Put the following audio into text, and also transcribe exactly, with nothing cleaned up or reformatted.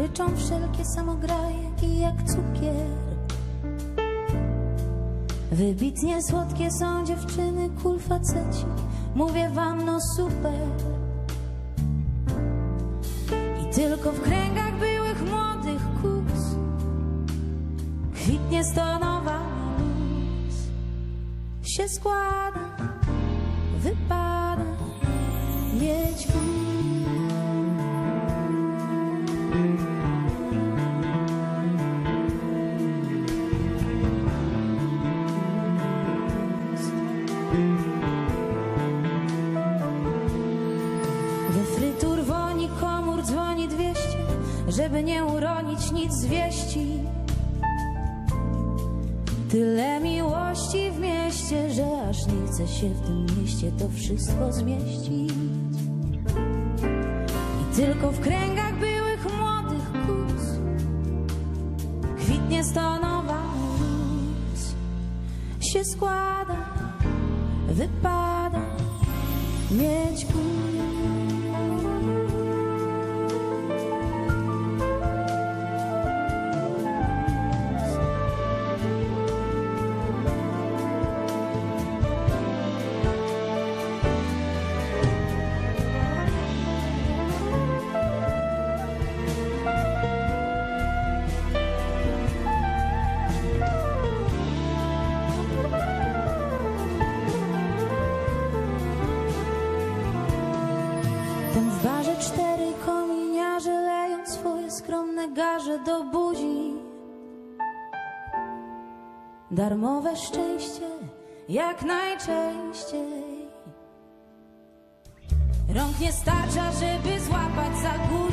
Ryczą wszelkie samograje i jak cukier. Wybitnie słodkie są dziewczyny, cool faceci. Mówię wam, no super. I tylko w kręgach byłych młodych kus kwitnie stonowa luz. Się składa, wypada mieć gust. We frytur woni komór dzwoni dwieście, żeby nie uronić nic z wieści. Tyle miłości w mieście, że aż nie chce się w tym mieście to wszystko zmieścić. I tylko w kręgach byłych młodych kus kwitnie stonowa luz. Się składa, wypada mieć gust. W barze cztery kominiarze leją swoje skromne garze do buzi. Darmowe szczęście jak najczęściej. Rąk nie starcza, żeby złapać za górę.